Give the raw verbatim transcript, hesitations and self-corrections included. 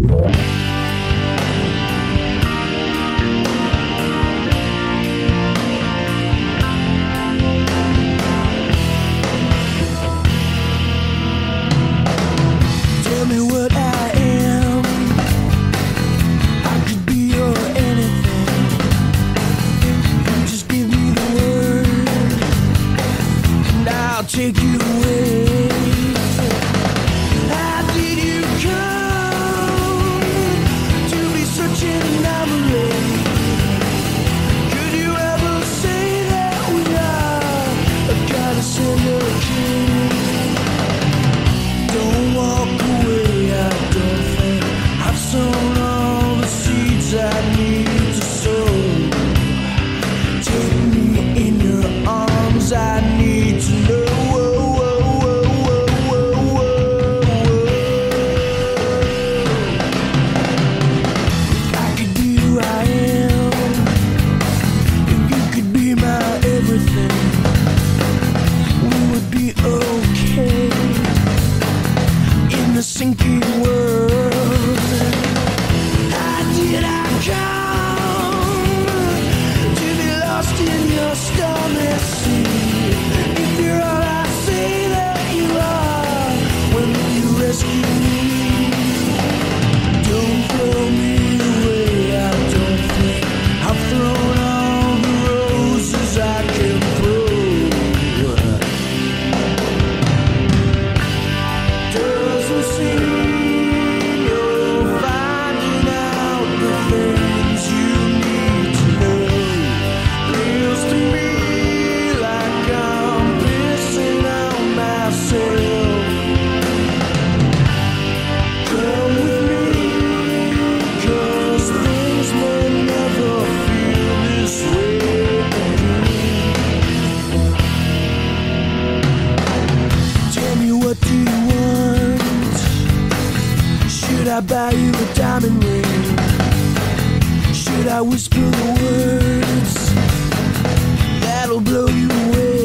Tell me what I am. I could be your anything. You just give me the word, and I'll take you away. How did you come to be such an anomaly? Could you ever say that we are a goddess and a king? Don't walk away, I don't think I've sown all the seeds I need to sow. Take me in your arms, I need to know. If I could be who I am, if you could be my everything, we would be okay in the sinking world. How did I come to be lost in your stormy sea? If you're all I say that you are, when will you rescue me? Don't throw me away, I don't think I've thrown all the roses I can throw. Doesn't seem you're finding out the things you need to know. Feels to me like I'm pissing on myself. Come with me, 'cause things may never feel this way again. Tell me, what do you want? Should I buy you a diamond ring? Should I whisper the words that'll blow you away?